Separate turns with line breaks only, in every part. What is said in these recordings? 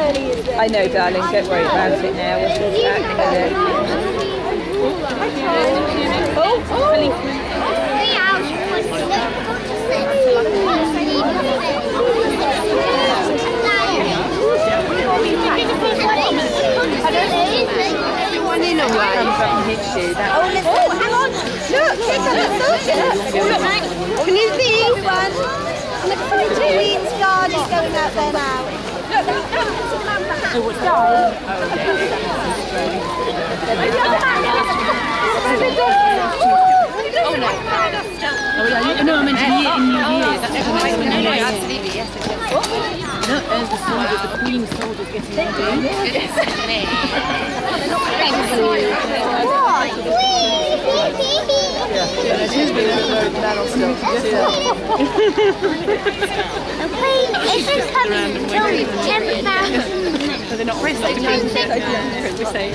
I know, darling, don't worry about it now. We'll sort it out in a minute.
Everyone in a way.
Comes up and hits you.
Hang on. Look, can you see? Everyone. Look, 2 weeks guard is going out there now. Look,
No, I meant in New Year. That's absolutely, yes. Look, there's the soldiers, the Queen soldiers getting ready. So they're not pressed, we say.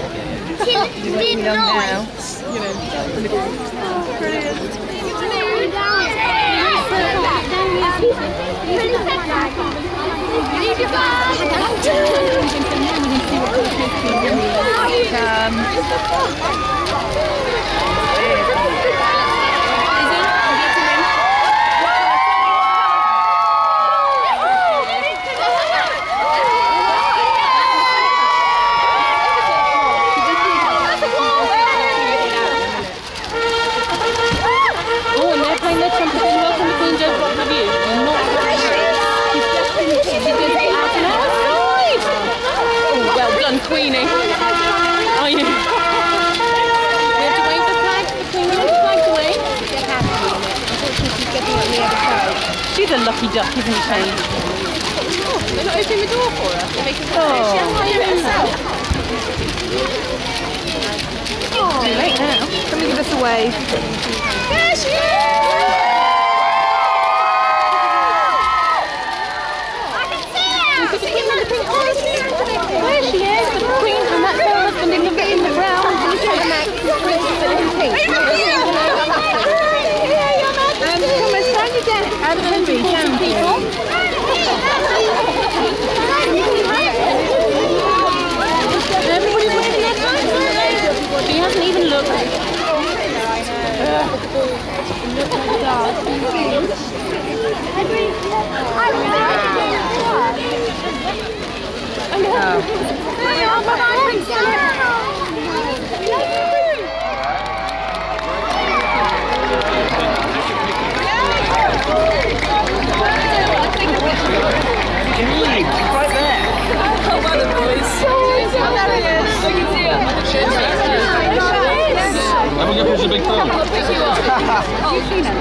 Queenie. Are you? We have to wave the flag? The Queen wants the flag to wave? She's a lucky duck, isn't she? They're not opening the door for her. They're making her she has to do it herself. Too late now.
Can we give us a wave?
There she is! I can see her!
There she is, the Queen and that's her husband in the ground. And the princess in pink. Come and stand again. Out of the people. Everybody's waiting their time. She hasn't even looked.
I'm going to push a big phone.
I'll pick you up.